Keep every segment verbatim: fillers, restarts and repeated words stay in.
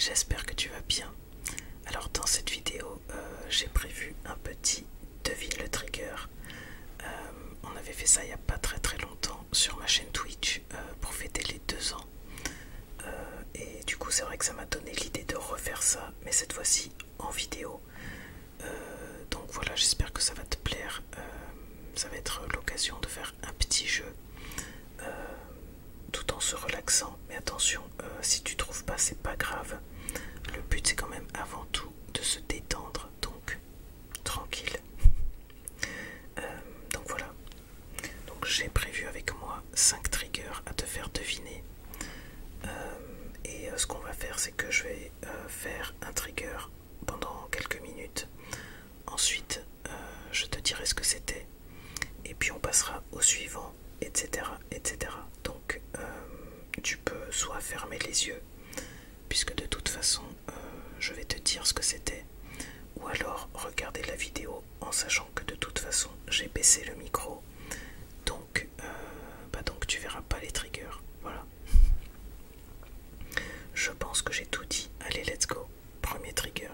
j'espère que tu vas bien. Alors dans cette vidéo, euh, j'ai prévu un petit devine le trigger. Euh, on avait fait ça il n'y a pas très très longtemps sur ma chaîne Twitch euh, pour fêter les deux ans. Euh, et du coup c'est vrai que ça m'a donné l'idée de refaire ça, mais cette fois-ci en vidéo. Euh, donc voilà, j'espère que ça va te plaire. Euh, ça va être l'occasion de faire un petit jeu. Euh, tout en se relaxant, mais attention, euh, si tu trouves pas, c'est pas grave. Le but c'est quand même avant tout de se détendre, donc tranquille. Euh, donc voilà, donc j'ai prévu avec moi cinq triggers à te faire deviner. Euh, et euh, ce qu'on va faire, c'est que je vais euh, faire un trigger pendant quelques minutes. Ensuite, euh, je te dirai ce que c'était. Et puis on passera au suivant, et cetera et cetera. Donc euh, tu peux soit fermer les yeux, puisque de toute façon euh, je vais te dire ce que c'était, ou alors regarder la vidéo en sachant que de toute façon j'ai baissé le micro, donc, euh, bah donc tu verras pas les triggers. Voilà. Je pense que j'ai tout dit. Allez, let's go. Premier trigger.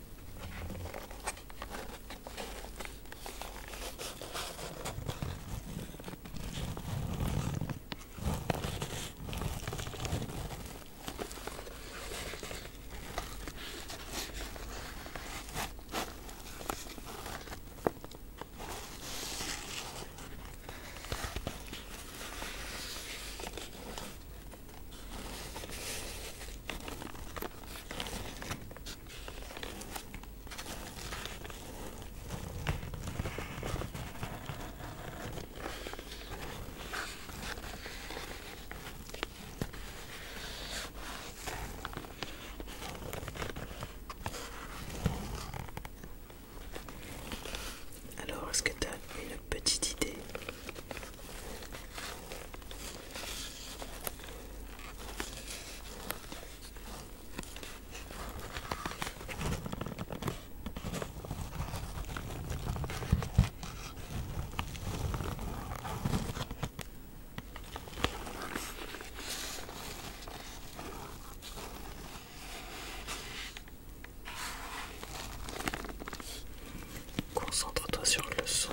Alors, est-ce que tu as une petite idée? Concentre-toi sur le son.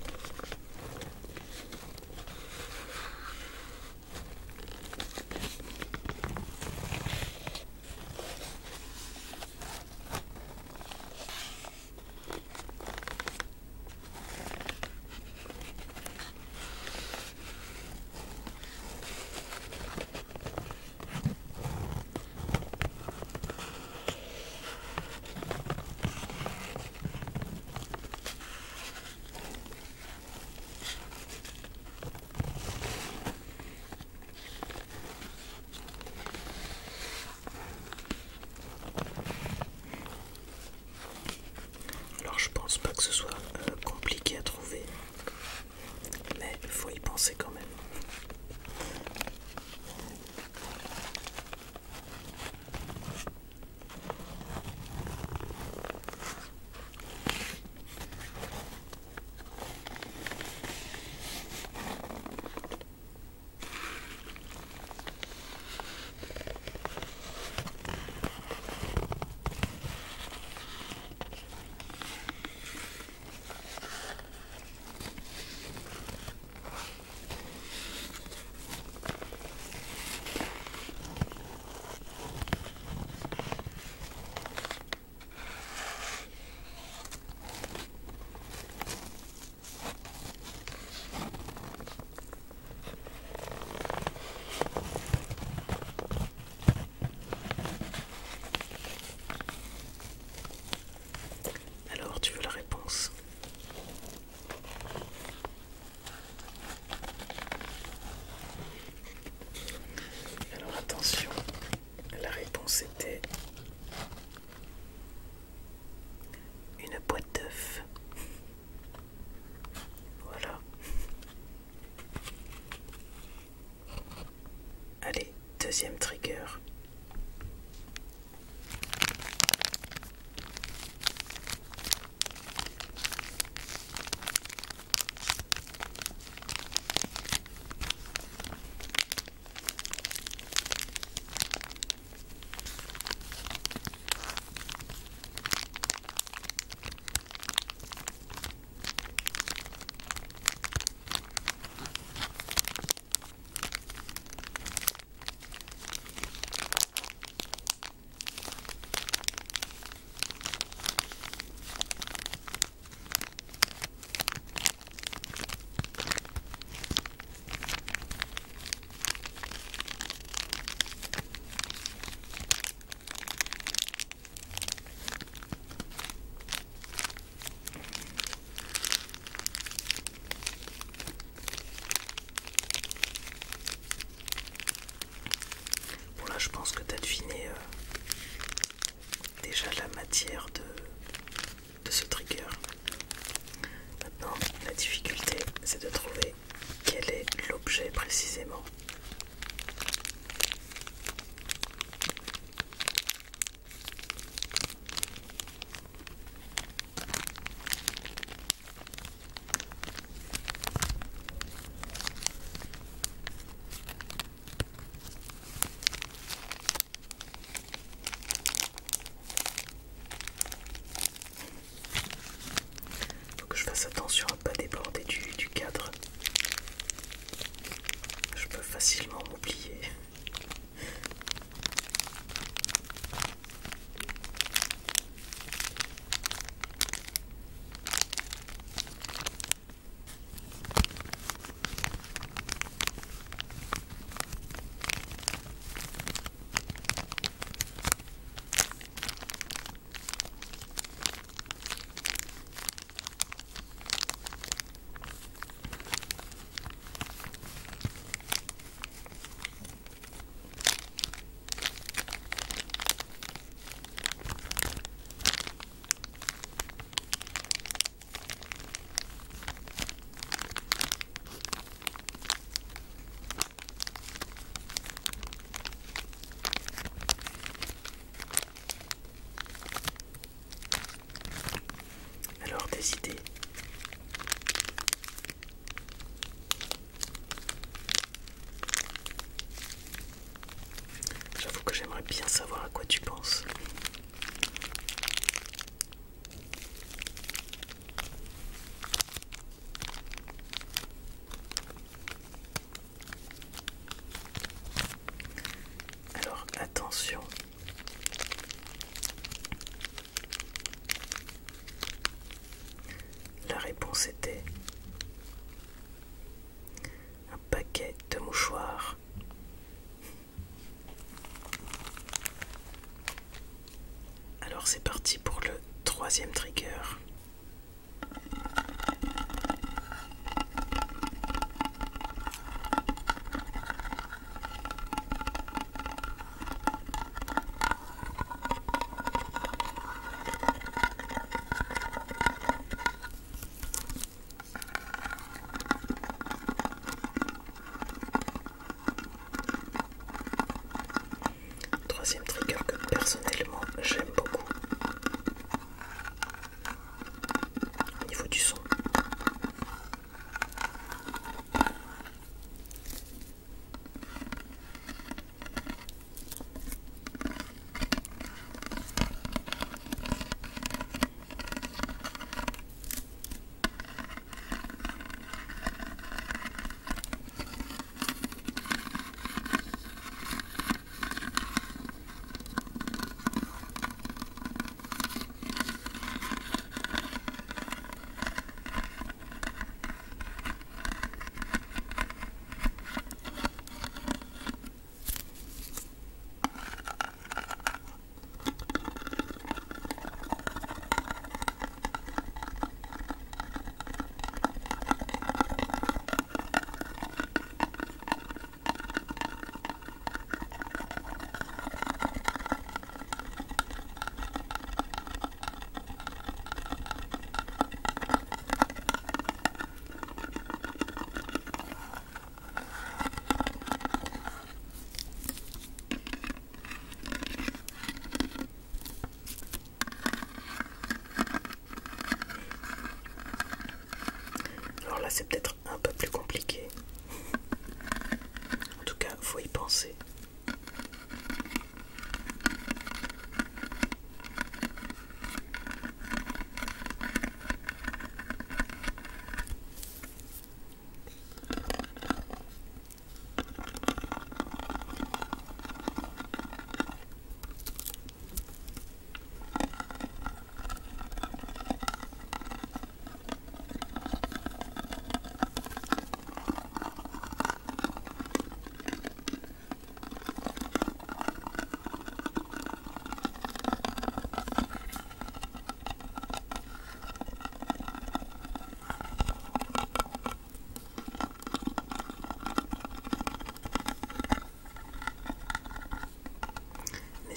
Alors je pense pas que ce soit euh, compliqué à trouver, mais il faut y penser quand même. Alors tu veux la réponse? Alors attention, la réponse était une boîte d'œufs. Voilà. Allez, deuxième trigger. je pense que tu as deviné euh, déjà la matière de, de ce trigger. Maintenant, la difficulté, c'est de trouver quel est l'objet précisément. Faut que je fasse attention à ne pas déborder du, du cadre. Je peux facilement m'oublier. Alors, des idées. J'avoue que j'aimerais bien savoir à quoi tu penses. Alors, attention. La réponse était un paquet de mouchoirs. Alors c'est parti pour le troisième trigger. Troisième trigger que personnellement j'aime beaucoup. Au niveau du son.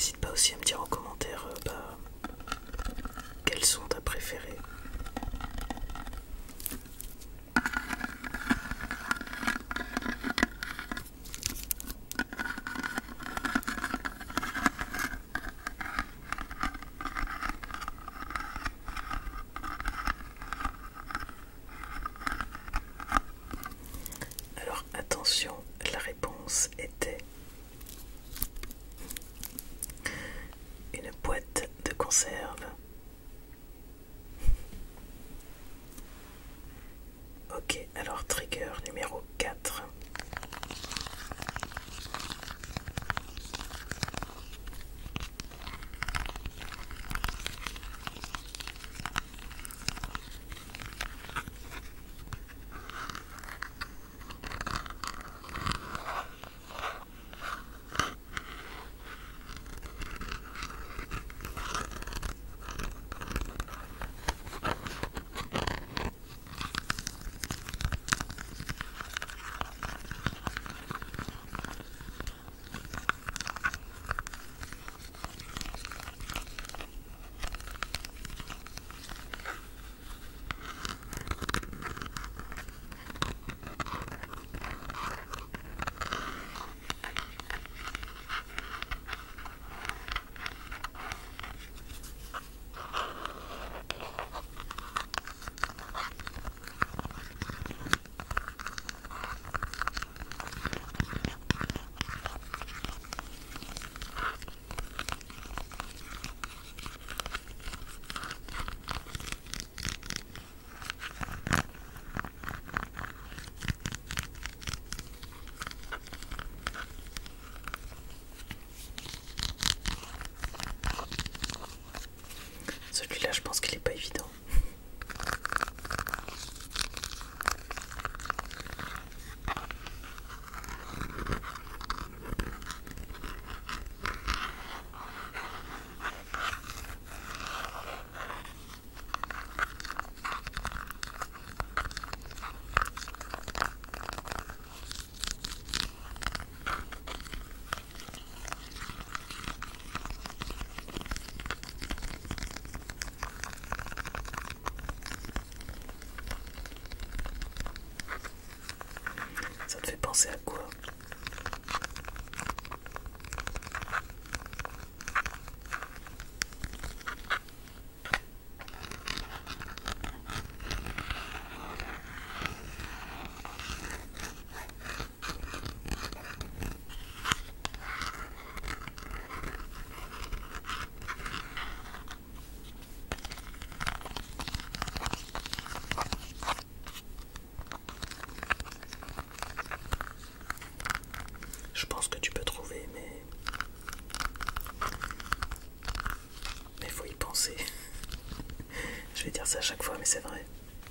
n'hésite pas aussi à me dire en commentaire euh, bah, quels sont ta préférée. Alors attention, la réponse était une boîte de conserve. Ok, alors trigger numéro quatre. Celui-là, je pense qu'il est pas évident. Ça te fait penser à quoi? Je pense que tu peux trouver, mais mais faut y penser. Je vais dire ça à chaque fois, mais c'est vrai.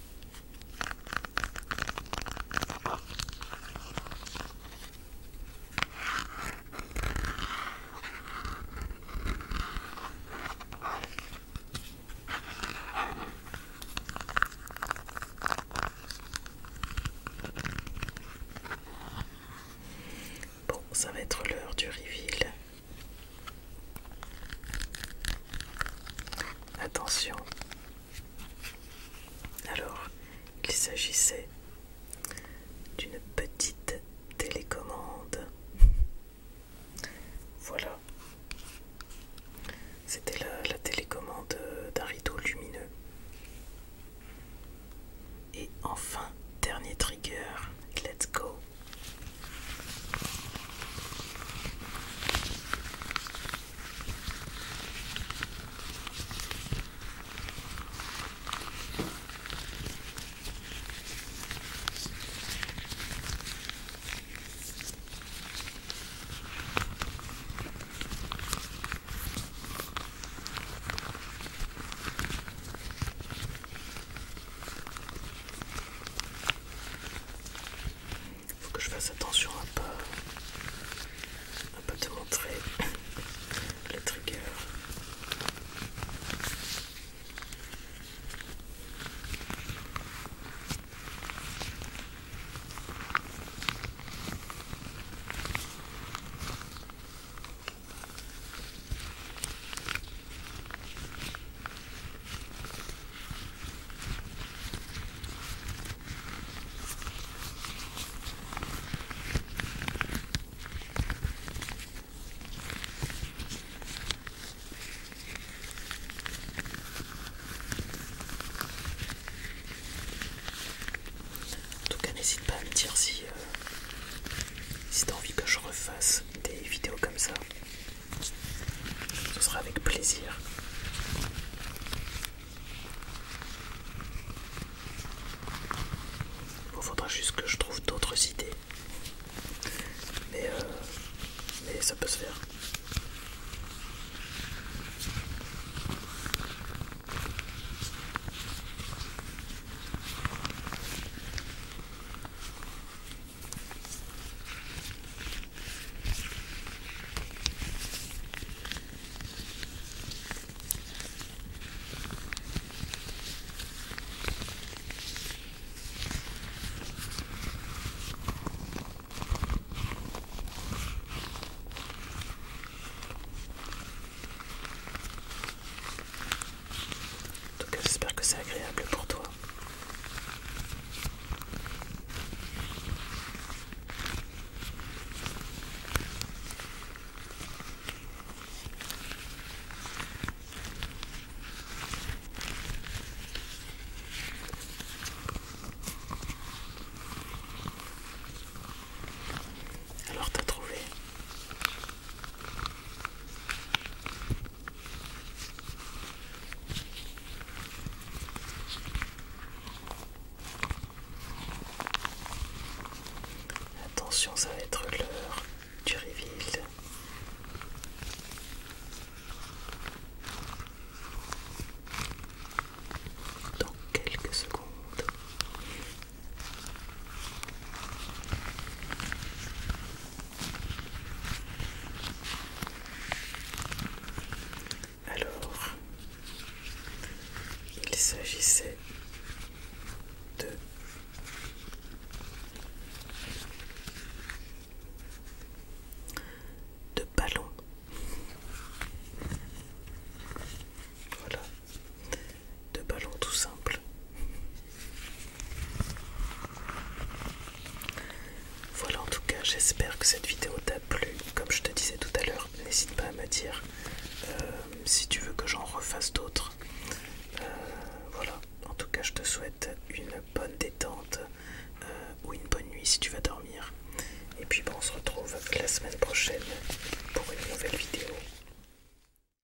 Bon, ça va être l'heure du reveal. Attention. Alors, il s'agissait d'une petite télécommande. Voilà. C'était la, la télécommande d'un rideau lumineux. Et enfin, dernier trigger. Let's go. dire si, euh, si tu as envie que je refasse des vidéos comme ça. Ce sera avec plaisir. Il faudra juste que je trouve d'autres idées. Mais, euh, mais ça peut se faire. En tout cas, j'espère que c'est agréable pour toi. Alors t'as trouvé? Attention, ça va être l'heure du reveal. Dans quelques secondes. Alors, il s'agissait de de ballons. Voilà, de ballons tout simples. Voilà, en tout cas, j'espère que cette vidéo t'a plu. Comme je te disais tout à l'heure, n'hésite pas à me dire euh, si tu veux que j'en refasse d'autres. Euh, voilà, en tout cas, je te souhaite une bonne détente euh, ou une bonne nuit si tu vas dormir. Et puis, bon, on se retrouve la semaine prochaine pour une nouvelle vidéo.